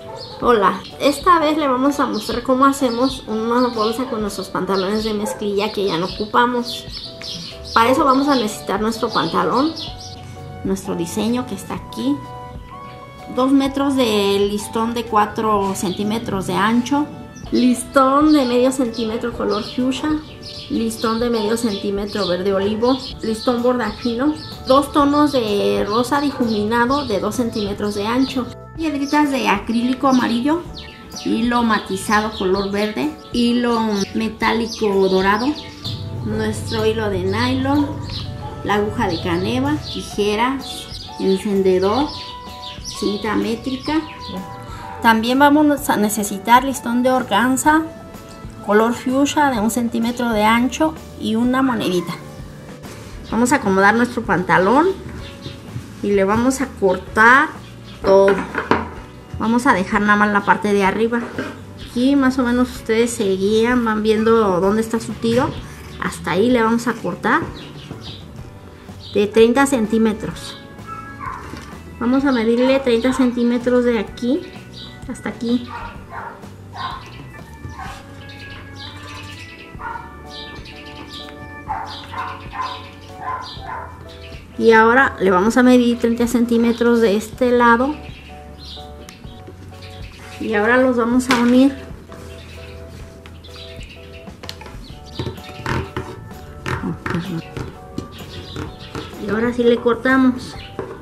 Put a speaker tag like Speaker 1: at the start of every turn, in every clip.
Speaker 1: Hola, esta vez le vamos a mostrar cómo hacemos una bolsa con nuestros pantalones de mezclilla que ya no ocupamos. Para eso vamos a necesitar nuestro pantalón, nuestro diseño que está aquí, 2 metros de listón de 4 centímetros de ancho, listón de medio centímetro color fuchsia, listón de medio centímetro verde olivo, listón bordajino, 2 tonos de rosa difuminado de 2 centímetros de ancho, piedritas de acrílico amarillo, hilo matizado color verde, hilo metálico dorado, nuestro hilo de nylon, la aguja de caneva, tijeras, encendedor, cinta métrica. También vamos a necesitar listón de organza color fuchsia de 1 centímetro de ancho y una monedita. Vamos a acomodar nuestro pantalón y le vamos a cortar todo. Vamos a dejar nada más la parte de arriba. Aquí más o menos ustedes se guían, van viendo dónde está su tiro. Hasta ahí le vamos a cortar de 30 centímetros. Vamos a medirle 30 centímetros de aquí hasta aquí. Y ahora le vamos a medir 30 centímetros de este lado. Y ahora los vamos a unir. Y ahora sí le cortamos.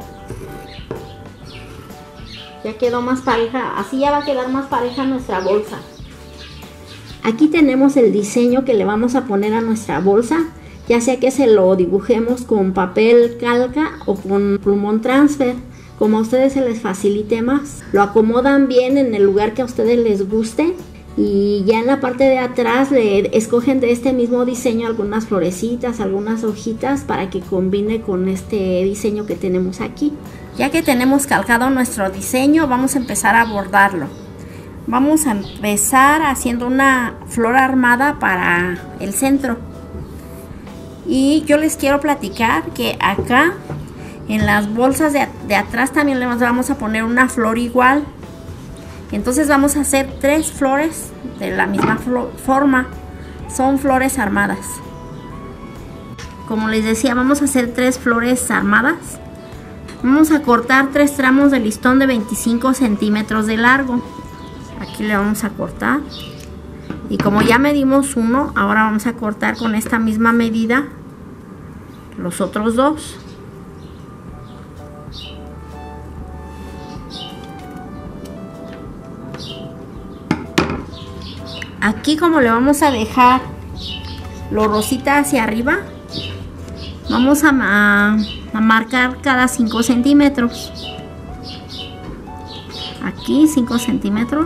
Speaker 1: Ya quedó más pareja, así ya va a quedar más pareja nuestra bolsa. Aquí tenemos el diseño que le vamos a poner a nuestra bolsa, ya sea que se lo dibujemos con papel calca o con plumón transfer, como a ustedes se les facilite más. Lo acomodan bien en el lugar que a ustedes les guste y ya en la parte de atrás le escogen de este mismo diseño algunas florecitas, algunas hojitas para que combine con este diseño que tenemos aquí. Ya que tenemos calcado nuestro diseño, vamos a empezar a bordarlo. Vamos a empezar haciendo una flor armada para el centro. Y yo les quiero platicar que acá en las bolsas de atrás también les vamos a poner una flor igual. Entonces vamos a hacer 3 flores de la misma forma. Son flores armadas. Como les decía, vamos a hacer 3 flores armadas. Vamos a cortar 3 tramos de listón de 25 centímetros de largo. Aquí le vamos a cortar. Y como ya medimos uno, ahora vamos a cortar con esta misma medida los otros 2. Aquí, como le vamos a dejar lo rosita hacia arriba, vamos a marcar cada 5 centímetros. Aquí 5 centímetros,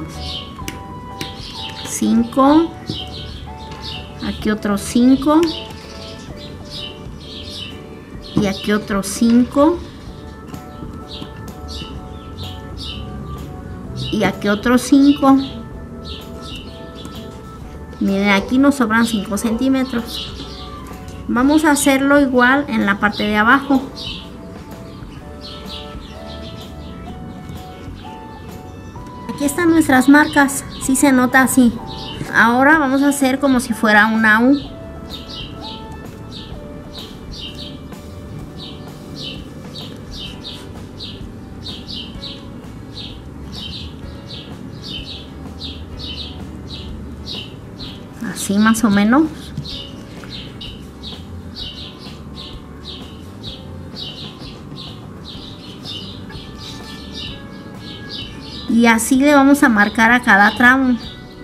Speaker 1: 5, aquí otros 5 y aquí otros 5 y aquí otros 5. Miren, aquí nos sobran 5 centímetros. Vamos a hacerlo igual en la parte de abajo. Aquí están nuestras marcas, sí se nota así. Ahora vamos a hacer como si fuera una U. Así más o menos. Y así le vamos a marcar a cada tramo.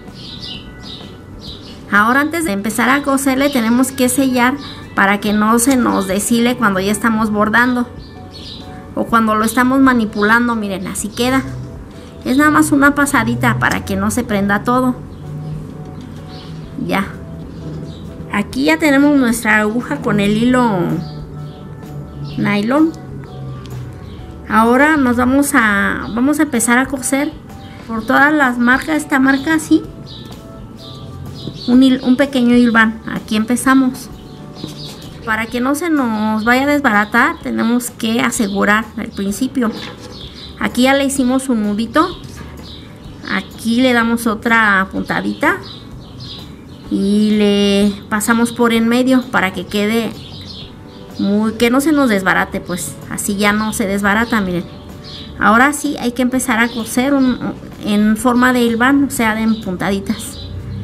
Speaker 1: Ahora, antes de empezar a coserle, tenemos que sellar para que no se nos deshile cuando ya estamos bordando o cuando lo estamos manipulando. Miren, así queda. Es nada más una pasadita para que no se prenda todo. Ya. Aquí ya tenemos nuestra aguja con el hilo nylon. Ahora nos vamos a empezar a coser por todas las marcas. Esta marca así, un pequeño hilván. Aquí empezamos. Para que no se nos vaya a desbaratar, tenemos que asegurar al principio. Aquí ya le hicimos un nudito. Aquí le damos otra puntadita y le pasamos por en medio para que quede que no se nos desbarate, pues así ya no se desbarata. Miren, ahora sí hay que empezar a coser en forma de hilván, o sea, de puntaditas.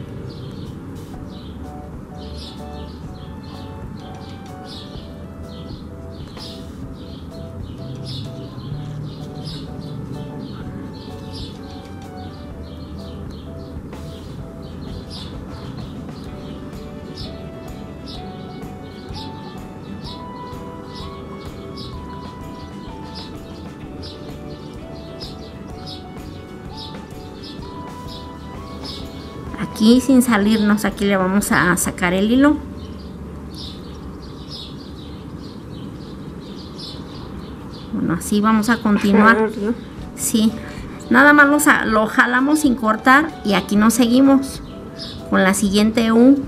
Speaker 1: Aquí sin salirnos, aquí le vamos a sacar el hilo. Bueno, así vamos a continuar. Sí, nada más lo jalamos sin cortar y aquí nos seguimos con la siguiente U.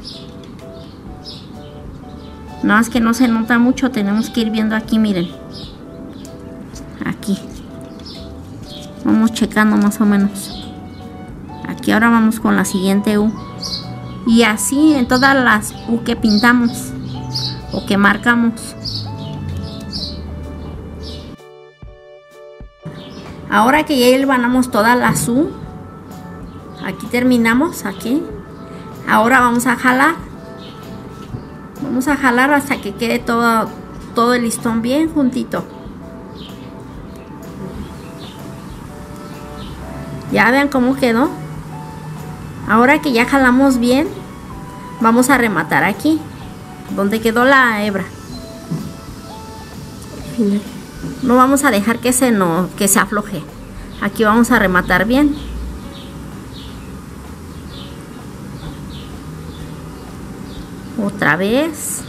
Speaker 1: Nada más que no se nota mucho, tenemos que ir viendo aquí, miren. Aquí. Vamos checando más o menos. Aquí ahora vamos con la siguiente U. Y así en todas las U que pintamos o que marcamos. Ahora que ya hilvanamos todas las U, aquí terminamos, aquí. Ahora vamos a jalar. Vamos a jalar hasta que quede todo el listón bien juntito. Ya vean cómo quedó. Ahora que ya jalamos bien, vamos a rematar aquí, donde quedó la hebra. No vamos a dejar que se afloje. Aquí vamos a rematar bien. Otra vez.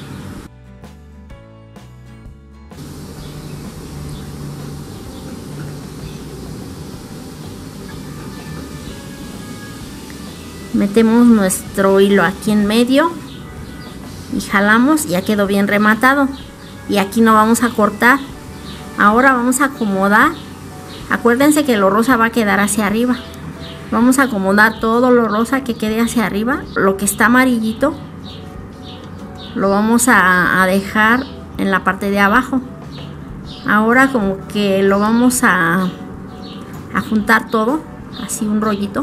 Speaker 1: Metemos nuestro hilo aquí en medio y jalamos, ya quedó bien rematado. Y aquí no vamos a cortar. Ahora vamos a acomodar. Acuérdense que lo rosa va a quedar hacia arriba. Vamos a acomodar todo lo rosa que quede hacia arriba. Lo que está amarillito lo vamos a dejar en la parte de abajo. Ahora como que lo vamos a juntar todo, así un rollito.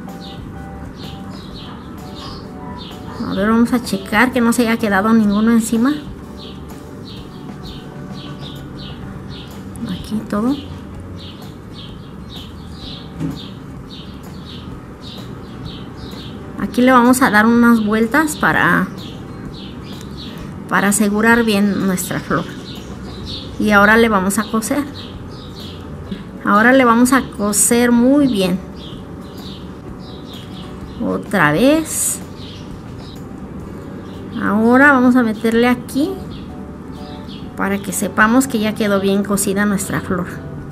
Speaker 1: A ver, vamos a checar que no se haya quedado ninguno encima. Aquí todo. Aquí le vamos a dar unas vueltas para asegurar bien nuestra flor. Y ahora le vamos a coser. Ahora le vamos a coser muy bien. Otra vez. Ahora vamos a meterle aquí para que sepamos que ya quedó bien cosida nuestra flor.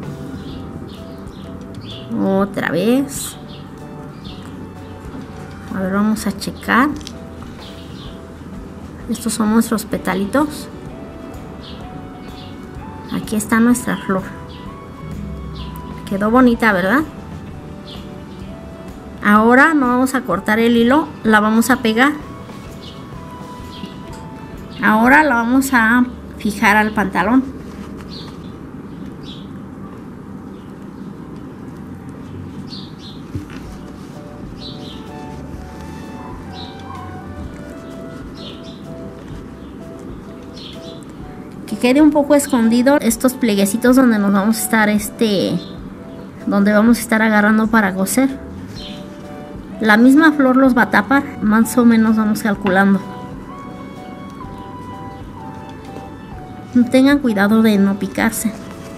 Speaker 1: Otra vez. A ver, vamos a checar. Estos son nuestros petalitos. Aquí está nuestra flor. Quedó bonita, ¿verdad? Ahora no vamos a cortar el hilo, la vamos a pegar. Ahora la vamos a fijar al pantalón. Que quede un poco escondido estos pleguecitos donde nos vamos a estar donde vamos a estar agarrando para coser. La misma flor los va a tapar, más o menos vamos calculando. Tengan cuidado de no picarse.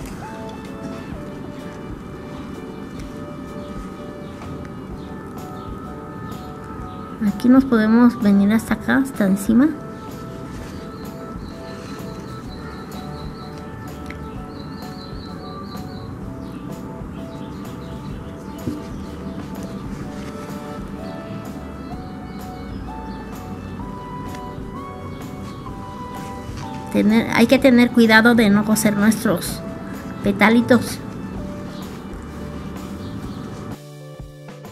Speaker 1: Aquí nos podemos venir hasta acá, hasta encima. Hay que tener cuidado de no coser nuestros petalitos.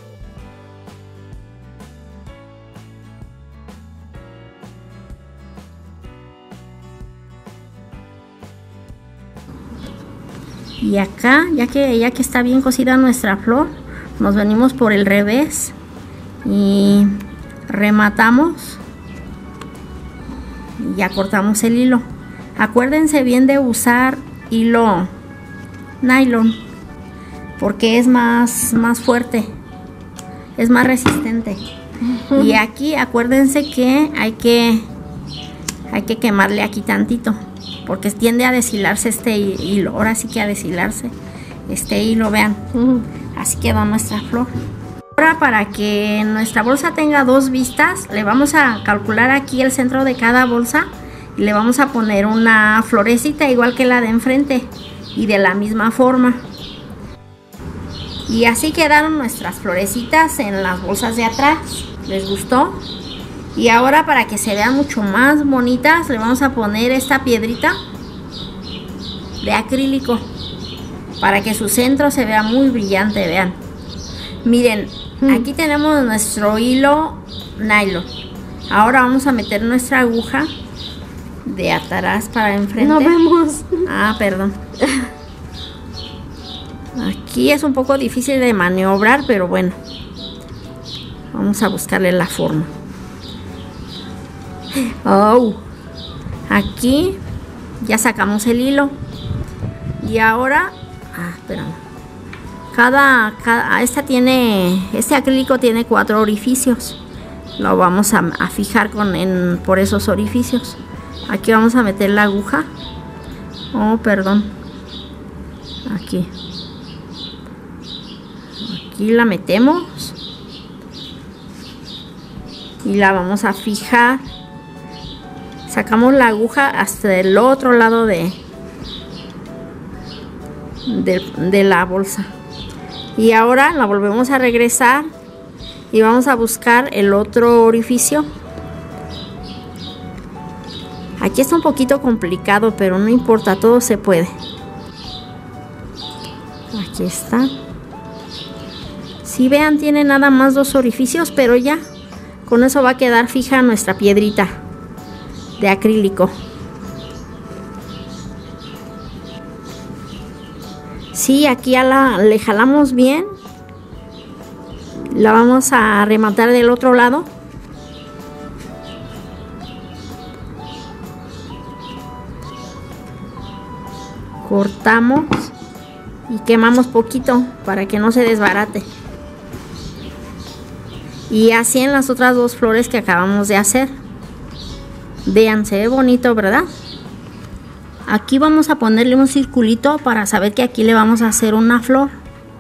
Speaker 1: Y acá, ya que está bien cosida nuestra flor, nos venimos por el revés y rematamos y ya cortamos el hilo. Acuérdense bien de usar hilo nylon porque es más fuerte, es más resistente. Y aquí acuérdense que hay que quemarle aquí tantito porque tiende a deshilarse este hilo. Ahora sí que a deshilarse este hilo, vean. Así quedó nuestra flor. Ahora, para que nuestra bolsa tenga dos vistas, le vamos a calcular aquí el centro de cada bolsa y le vamos a poner una florecita igual que la de enfrente y de la misma forma. Y así quedaron nuestras florecitas en las bolsas de atrás. ¿Les gustó? Y ahora, para que se vean mucho más bonitas, le vamos a poner esta piedrita de acrílico para que su centro se vea muy brillante. Vean, miren, aquí tenemos nuestro hilo nylon. Ahora vamos a meter nuestra aguja de atrás para enfrente.
Speaker 2: No vemos.
Speaker 1: Ah, perdón. Aquí es un poco difícil de maniobrar, pero bueno, vamos a buscarle la forma. Oh, aquí ya sacamos el hilo y ahora, espérame. Este acrílico tiene 4 orificios. Lo vamos a fijar por esos orificios. Aquí vamos a meter la aguja. Oh, perdón. Aquí la metemos y la vamos a fijar. Sacamos la aguja hasta el otro lado de la bolsa y ahora la volvemos a regresar y vamos a buscar el otro orificio. Aquí está un poquito complicado, pero no importa, todo se puede. Aquí está. Si vean, tiene nada más 2 orificios, pero ya con eso va a quedar fija nuestra piedrita de acrílico. Sí, aquí le jalamos bien. La vamos a rematar del otro lado. Cortamos y quemamos poquito para que no se desbarate. Y así en las otras 2 flores que acabamos de hacer. Vean, se ve bonito, ¿verdad? Aquí vamos a ponerle un circulito para saber que aquí le vamos a hacer una flor.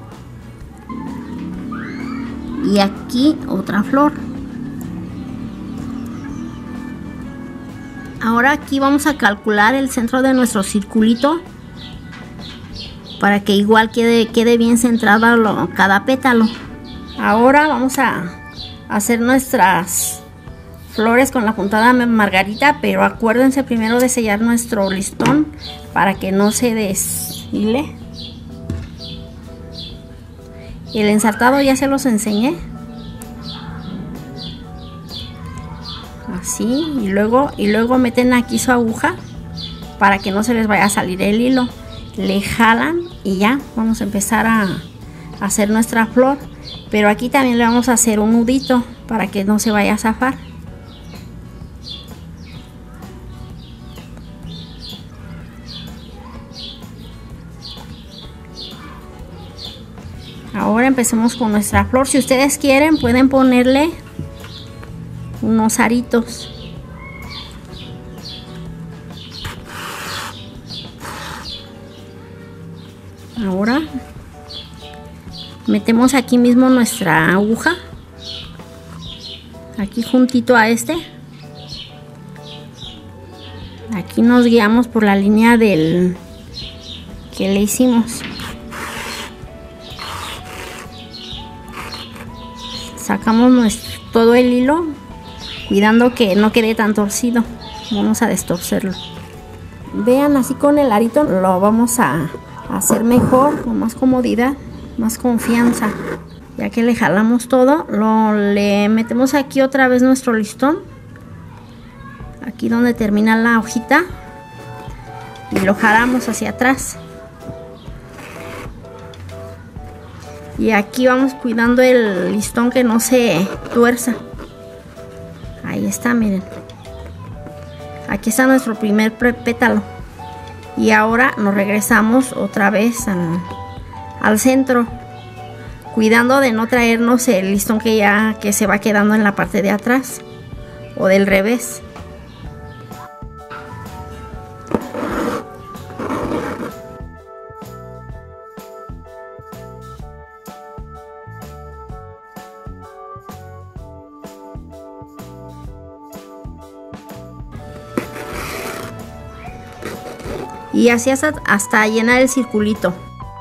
Speaker 1: Y aquí otra flor. Ahora aquí vamos a calcular el centro de nuestro circulito para que igual quede bien centrado cada pétalo. Ahora vamos a hacer nuestras flores con la puntada margarita, pero acuérdense primero de sellar nuestro listón para que no se deshile. El ensartado ya se los enseñé. Así, y luego meten aquí su aguja para que no se les vaya a salir el hilo. Le jalan y ya vamos a empezar a hacer nuestra flor, pero aquí también le vamos a hacer un nudito para que no se vaya a zafar. Ahora empecemos con nuestra flor. Si ustedes quieren pueden ponerle unos aritos. Ahora metemos aquí mismo nuestra aguja, aquí juntito a este. Aquí nos guiamos por la línea que le hicimos. Sacamos todo el hilo, cuidando que no quede tan torcido. Vamos a destorcerlo. Vean, así con el arito lo vamos a hacer mejor, con más comodidad, más confianza. Ya que le jalamos todo, le metemos aquí otra vez nuestro listón, aquí donde termina la hojita, y lo jalamos hacia atrás. Y aquí vamos cuidando el listón que no se tuerza. Ahí está, miren. Aquí está nuestro primer pétalo. Y ahora nos regresamos otra vez al centro, cuidando de no traernos el listón que se va quedando en la parte de atrás o del revés. Y así hasta llenar el circulito.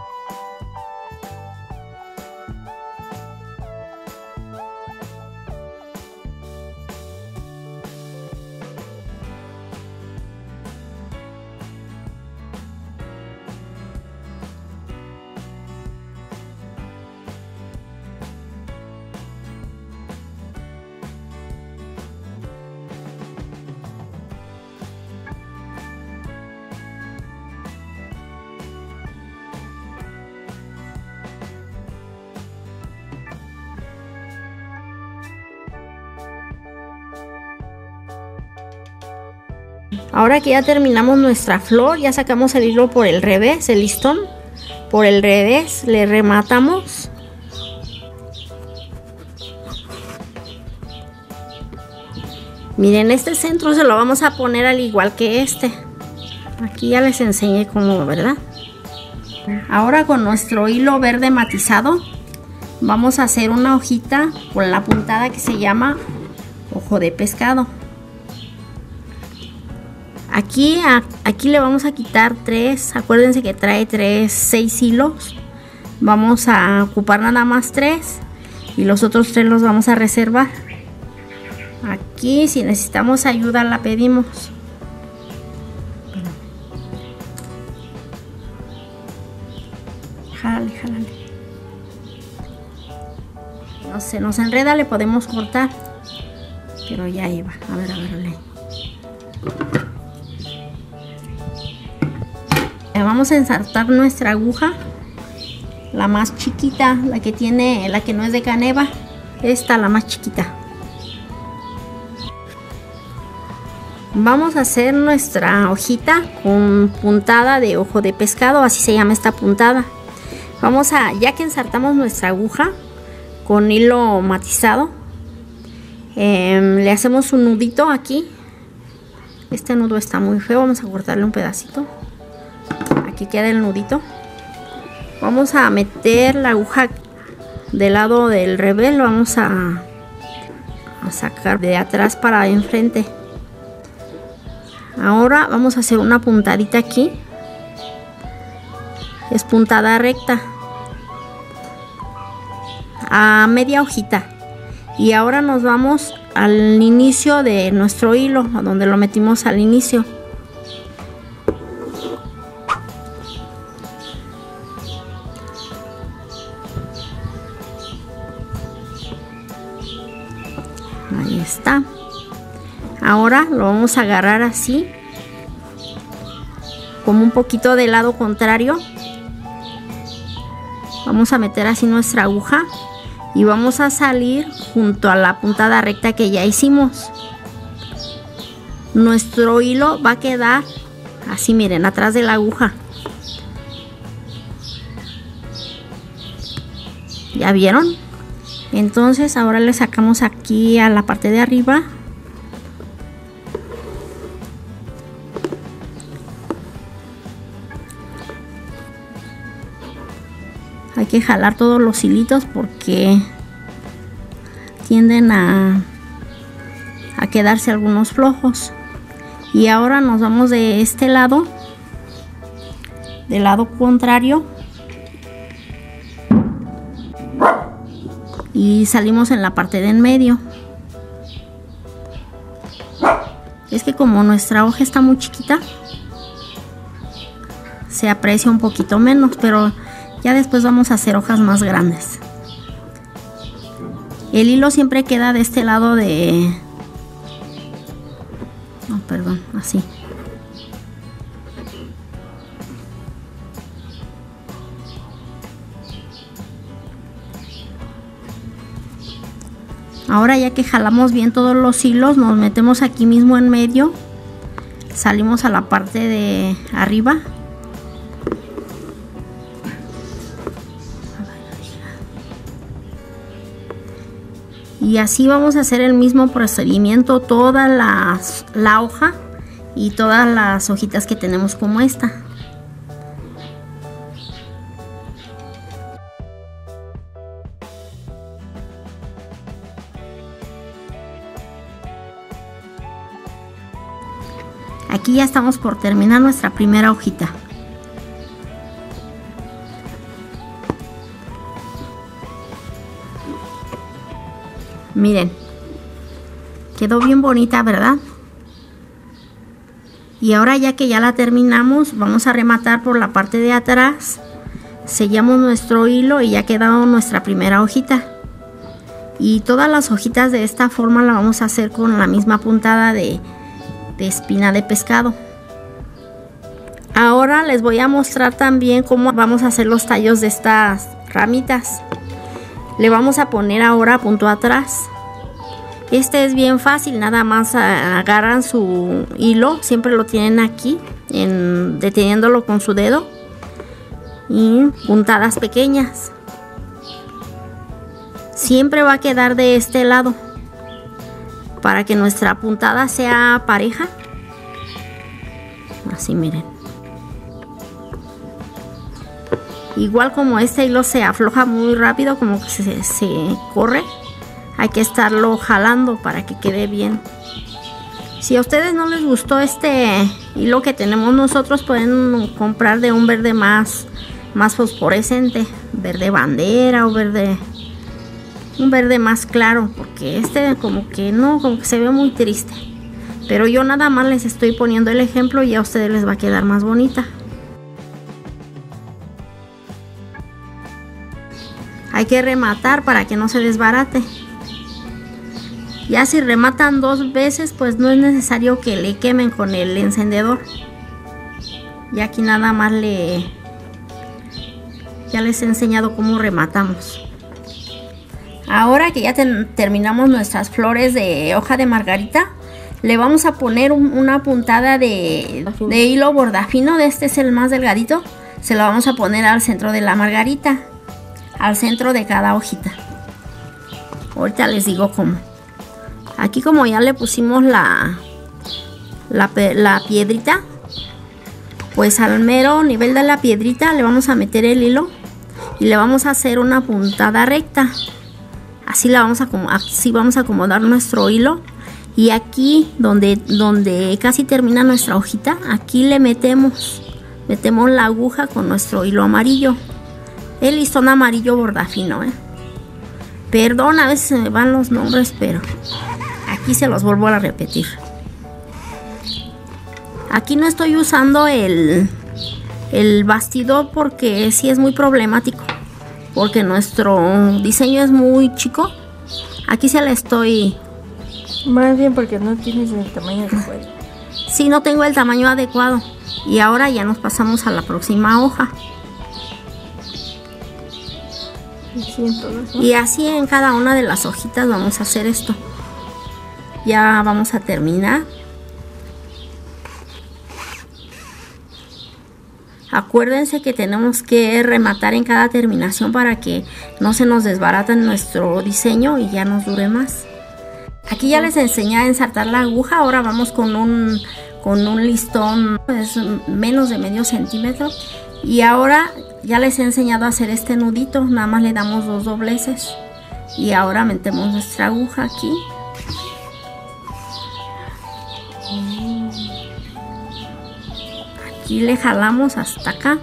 Speaker 1: Ahora que ya terminamos nuestra flor, ya sacamos el hilo por el revés, el listón por el revés, le rematamos. Miren, este centro se lo vamos a poner al igual que este. Aquí ya les enseñé cómo, ¿verdad? Ahora con nuestro hilo verde matizado vamos a hacer una hojita con la puntada que se llama ojo de pescado. Aquí le vamos a quitar 3, acuérdense que trae 6 hilos. Vamos a ocupar nada más 3 y los otros 3 los vamos a reservar. Aquí si necesitamos ayuda la pedimos. Jálale, jálale. No se nos enreda, le podemos cortar. Pero ya iba. A ver, vamos a ensartar nuestra aguja, la más chiquita, la que no es de caneva, esta la más chiquita. Vamos a hacer nuestra hojita con puntada de ojo de pescado, así se llama esta puntada. Ya que ensartamos nuestra aguja con hilo matizado, le hacemos un nudito aquí. Este nudo está muy feo, vamos a cortarle un pedacito. Aquí queda el nudito. Vamos a meter la aguja del lado del revés, lo vamos a sacar de atrás para enfrente. Ahora vamos a hacer una puntadita aquí. Es puntada recta a media hojita. Y ahora nos vamos al inicio de nuestro hilo, donde lo metimos al inicio. Ahí está. Ahora lo vamos a agarrar así, como un poquito del lado contrario. Vamos a meter así nuestra aguja y vamos a salir junto a la puntada recta que ya hicimos. Nuestro hilo va a quedar así, miren, atrás de la aguja. ¿Ya vieron? Entonces ahora le sacamos aquí a la parte de arriba. Hay que jalar todos los hilitos porque tienden a quedarse algunos flojos. Y ahora nos vamos de este lado, del lado contrario, y salimos en la parte de en medio. Es que como nuestra hoja está muy chiquita, se aprecia un poquito menos, pero ya después vamos a hacer hojas más grandes. El hilo siempre queda de este lado de... No, perdón, así. Ahora ya que jalamos bien todos los hilos, nos metemos aquí mismo en medio, salimos a la parte de arriba. Y así vamos a hacer el mismo procedimiento, toda la hoja y todas las hojitas que tenemos como esta. Aquí ya estamos por terminar nuestra primera hojita. Miren, quedó bien bonita, ¿verdad? Y ahora ya que ya la terminamos, vamos a rematar por la parte de atrás. Sellamos nuestro hilo y ya quedó nuestra primera hojita. Y todas las hojitas de esta forma la vamos a hacer con la misma puntada de espina de pescado. Ahora les voy a mostrar también cómo vamos a hacer los tallos de estas ramitas. Le vamos a poner ahora punto atrás. Este es bien fácil, nada más agarran su hilo, siempre lo tienen aquí, deteniéndolo con su dedo, y puntadas pequeñas. Siempre va a quedar de este lado para que nuestra puntada sea pareja. Así, miren. Igual como este hilo se afloja muy rápido, como que se corre, hay que estarlo jalando para que quede bien. Si a ustedes no les gustó este hilo que tenemos nosotros, pueden comprar de un verde más fosforescente, verde bandera o un verde más claro, porque este como que se ve muy triste. Pero yo nada más les estoy poniendo el ejemplo y a ustedes les va a quedar más bonita. Hay que rematar para que no se desbarate. Ya si rematan 2 veces, pues no es necesario que le quemen con el encendedor. Y aquí nada más ya les he enseñado cómo rematamos. Ahora que ya terminamos nuestras flores de hoja de margarita, le vamos a poner una puntada de hilo bordafino. Este es el más delgadito. Se lo vamos a poner al centro de la margarita, al centro de cada hojita. Ahorita les digo cómo. Aquí, como ya le pusimos la piedrita, pues al mero nivel de la piedrita le vamos a meter el hilo y le vamos a hacer una puntada recta. Así vamos a acomodar nuestro hilo. Y aquí donde casi termina nuestra hojita, aquí le metemos la aguja con nuestro hilo amarillo. El listón amarillo bordafino, Perdón, a veces se me van los nombres, pero aquí se los vuelvo a repetir. Aquí no estoy usando el bastidor porque sí es muy problemático, porque nuestro diseño es muy chico. Aquí se la estoy...
Speaker 2: Más bien porque no tienes el tamaño adecuado.
Speaker 1: Sí, no tengo el tamaño adecuado. Y ahora ya nos pasamos a la próxima hoja. Y así en cada una de las hojitas vamos a hacer esto. Ya vamos a terminar. Acuérdense que tenemos que rematar en cada terminación para que no se nos desbarate nuestro diseño y ya nos dure más. Aquí ya les enseñé a ensartar la aguja. Ahora vamos con un listón, pues menos de medio centímetro. Y ahora ya les he enseñado a hacer este nudito. Nada más le damos 2 dobleces. Y ahora metemos nuestra aguja aquí. Aquí le jalamos hasta acá.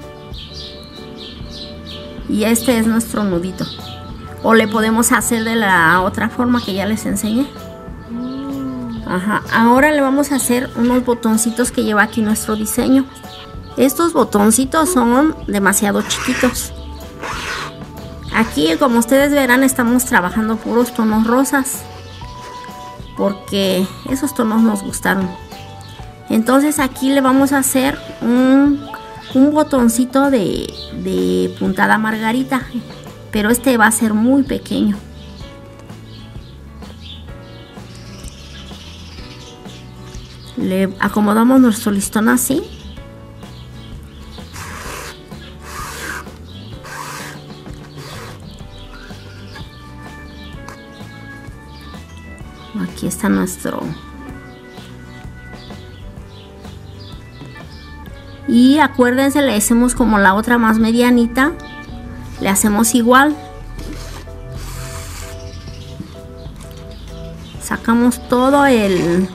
Speaker 1: Y este es nuestro nudito. O le podemos hacer de la otra forma que ya les enseñé. Ajá. Ahora le vamos a hacer unos botoncitos que lleva aquí nuestro diseño. Estos botoncitos son demasiado chiquitos. Aquí, como ustedes verán, estamos trabajando puros tonos rosas, porque esos tonos nos gustaron. Entonces aquí le vamos a hacer un botoncito de puntada margarita, pero este va a ser muy pequeño. Le acomodamos nuestro listón así. Aquí está nuestro. Y acuérdense, le hacemos como la otra más medianita. Le hacemos igual. Sacamos todo el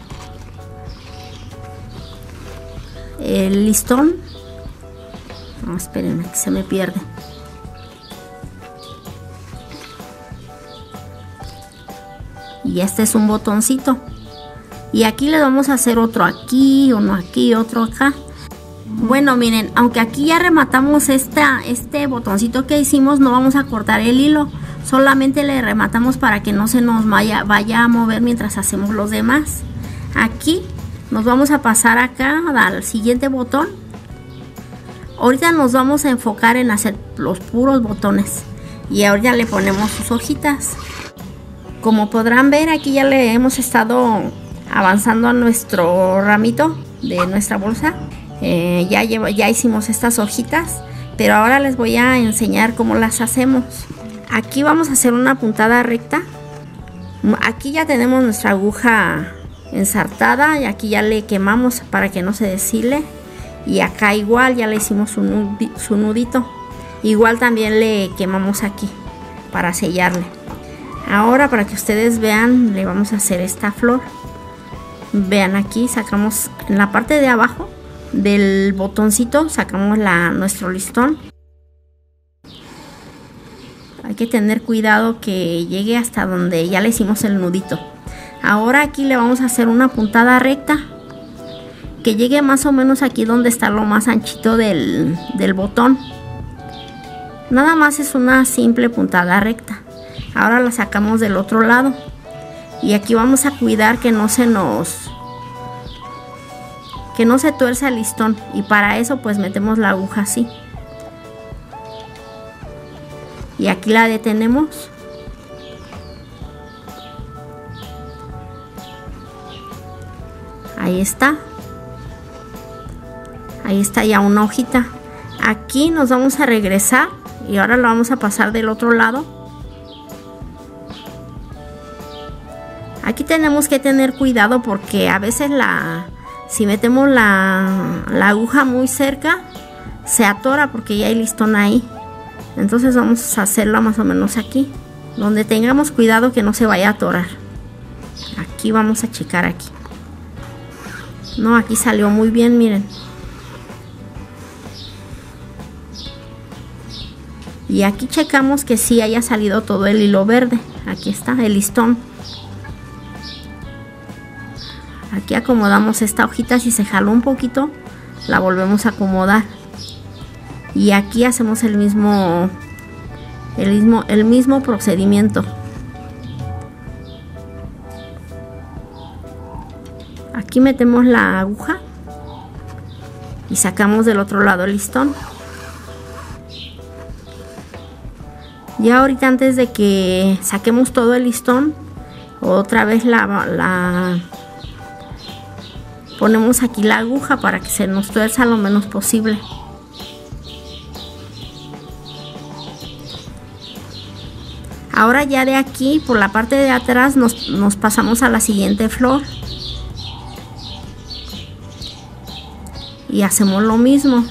Speaker 1: listón. No, espérenme que se me pierde. Y este es un botoncito. Y aquí le vamos a hacer otro aquí, uno aquí, otro acá. Bueno, miren, aunque aquí ya rematamos este botoncito que hicimos, no vamos a cortar el hilo. Solamente le rematamos para que no se nos vaya a mover mientras hacemos los demás. Aquí nos vamos a pasar acá al siguiente botón. Ahorita nos vamos a enfocar en hacer los puros botones. Y ahorita le ponemos sus hojitas. Como podrán ver, aquí ya le hemos estado avanzando a nuestro ramito de nuestra bolsa. Ya hicimos estas hojitas, pero ahora les voy a enseñar cómo las hacemos. Aquí vamos a hacer una puntada recta. Aquí ya tenemos nuestra aguja ensartada y aquí ya le quemamos para que no se deshile. Y acá igual ya le hicimos su nudito. Igual también le quemamos aquí para sellarle. Ahora, para que ustedes vean, le vamos a hacer esta flor. Vean, aquí sacamos en la parte de abajo del botoncito, sacamos nuestro listón. Hay que tener cuidado que llegue hasta donde ya le hicimos el nudito. Ahora aquí le vamos a hacer una puntada recta que llegue más o menos aquí donde está lo más anchito del botón. Nada más es una simple puntada recta. Ahora la sacamos del otro lado y aquí vamos a cuidar que no se tuerza el listón, y para eso pues metemos la aguja así y aquí la detenemos. Ahí está ya una hojita. Aquí nos vamos a regresar y ahora lo vamos a pasar del otro lado. Aquí tenemos que tener cuidado porque a veces si metemos la aguja muy cerca se atora porque ya hay listón ahí. Entonces vamos a hacerlo más o menos aquí, donde tengamos cuidado que no se vaya a atorar. Aquí vamos a checar aquí. No, aquí salió muy bien, miren. Y aquí checamos que sí haya salido todo el hilo verde. Aquí está el listón. Aquí acomodamos esta hojita, si se jaló un poquito, la volvemos a acomodar. Y aquí hacemos el mismo procedimiento. Aquí metemos la aguja y sacamos del otro lado el listón. Ya ahorita, antes de que saquemos todo el listón, otra vez ponemos aquí la aguja para que se nos tuerza lo menos posible. Ahora ya de aquí, por la parte de atrás, nos pasamos a la siguiente flor. Y hacemos lo mismo.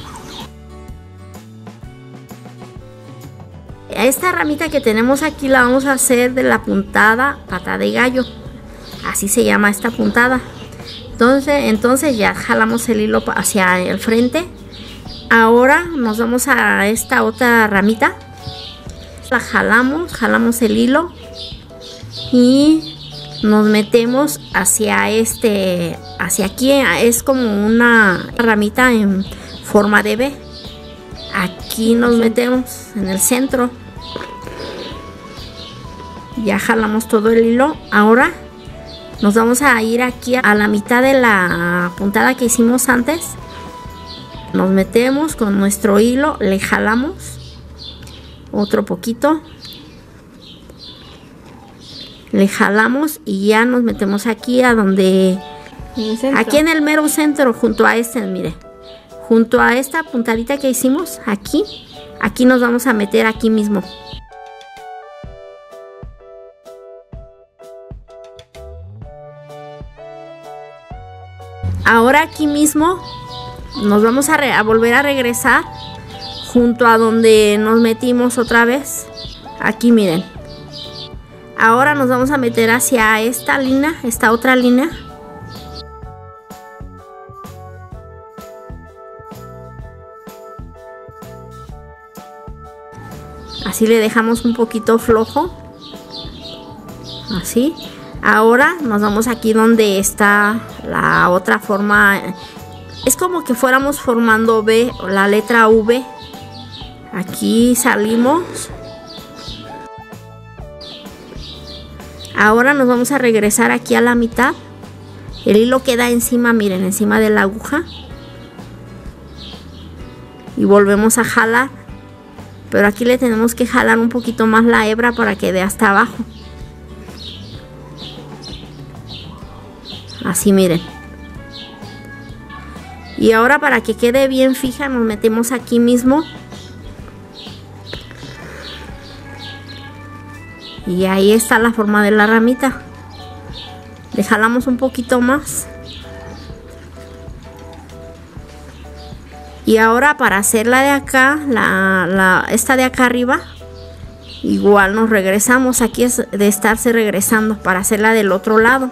Speaker 1: Esta ramita que tenemos aquí la vamos a hacer de la puntada pata de gallo. Así se llama esta puntada. Entonces ya jalamos el hilo hacia el frente. Ahora nos vamos a esta otra ramita. La jalamos el hilo y nos metemos hacia aquí. Es como una ramita en forma de V. Aquí nos metemos en el centro. Ya jalamos todo el hilo. Ahora nos vamos a ir aquí a la mitad de la puntada que hicimos antes. Nos metemos con nuestro hilo, le jalamos otro poquito, le jalamos y ya nos metemos aquí a donde
Speaker 2: En el centro.
Speaker 1: Aquí en el mero centro, junto a este, mire. Junto a esta puntadita que hicimos, aquí nos vamos a meter aquí mismo. Ahora aquí mismo nos vamos a volver a regresar junto a donde nos metimos otra vez. Aquí miren. Ahora nos vamos a meter hacia esta línea, esta otra línea. Así le dejamos un poquito flojo. Así. Ahora nos vamos aquí donde está la otra forma. Es como que fuéramos formando V, la letra V. Aquí salimos. Ahora nos vamos a regresar aquí a la mitad. El hilo queda encima, miren, encima de la aguja. Y volvemos a jalar. Pero aquí le tenemos que jalar un poquito más la hebra para que dé hasta abajo. Así miren. Y ahora para que quede bien fija nos metemos aquí mismo. Y ahí está la forma de la ramita. Le jalamos un poquito más. Y ahora para hacer la de acá, esta de acá arriba, igual nos regresamos. Aquí es de estarse regresando para hacerla del otro lado.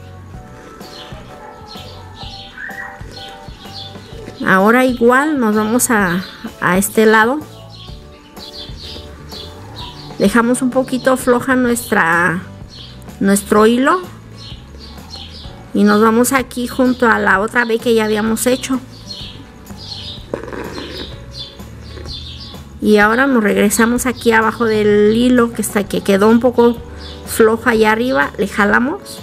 Speaker 1: Ahora igual nos vamos a este lado. Dejamos un poquito floja nuestro hilo. Y nos vamos aquí junto a la otra V que ya habíamos hecho. Y ahora nos regresamos aquí abajo del hilo que quedó un poco flojo allá arriba. Le jalamos.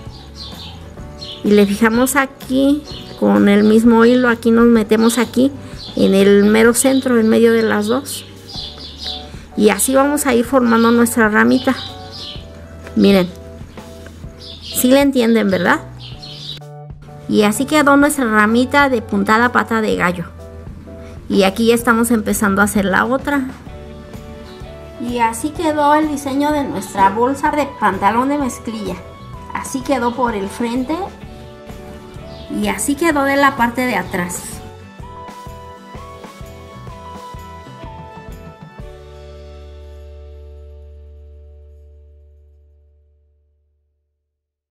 Speaker 1: Y le fijamos aquí con el mismo hilo. Aquí nos metemos aquí en el mero centro, en medio de las dos. Y así vamos a ir formando nuestra ramita. Miren. ¿Sí le entienden, verdad? Y así quedó nuestra ramita de puntada pata de gallo. Y aquí ya estamos empezando a hacer la otra. Y así quedó el diseño de nuestra bolsa de pantalón de mezclilla. Así quedó por el frente. Y así quedó de la parte de atrás.